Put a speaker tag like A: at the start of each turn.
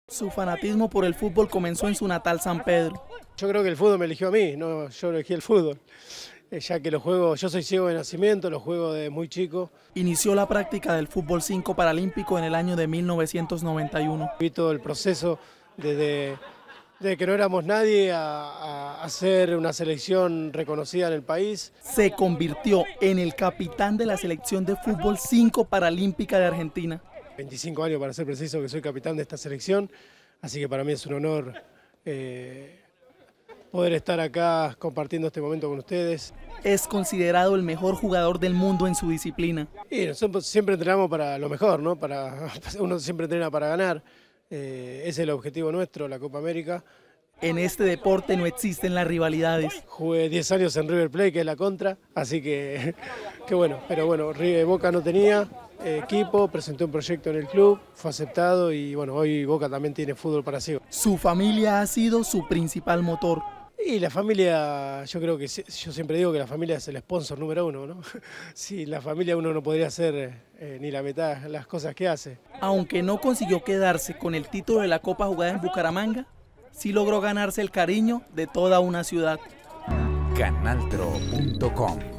A: Su fanatismo por el fútbol comenzó en su natal San Pedro.
B: Yo creo que el fútbol me eligió a mí, no, yo elegí el fútbol. Ya que lo juego, yo soy ciego de nacimiento, lo juego de muy chico.
A: Inició la práctica del fútbol 5 paralímpico en el año de 1991.
B: Vi todo el proceso desde que no éramos nadie a ser una selección reconocida en el país.
A: Se convirtió en el capitán de la selección de fútbol 5 paralímpica de Argentina.
B: 25 años para ser preciso que soy capitán de esta selección, así que para mí es un honor poder estar acá compartiendo este momento con ustedes.
A: Es considerado el mejor jugador del mundo en su disciplina.
B: Y nosotros siempre entrenamos para lo mejor, ¿no? Uno siempre entrena para ganar, ese es el objetivo nuestro, la Copa América.
A: En este deporte no existen las rivalidades.
B: Jugué 10 años en River Plate, que es la contra, así que bueno, pero bueno, Boca no tenía equipo, presenté un proyecto en el club, fue aceptado y bueno, hoy Boca también tiene fútbol para ciegos.
A: Su familia ha sido su principal motor.
B: Y la familia, yo creo que, yo siempre digo que la familia es el sponsor número uno, ¿no? Sin la familia uno no podría hacer ni la mitad de las cosas que hace.
A: Aunque no consiguió quedarse con el título de la Copa jugada en Bucaramanga, sí logró ganarse el cariño de toda una ciudad.
C: Canaltro.com